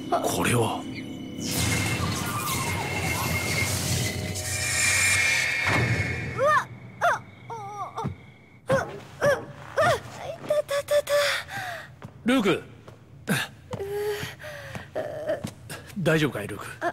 これは。 うわっ、いたたたた。 ルーク。大丈夫かいルーク。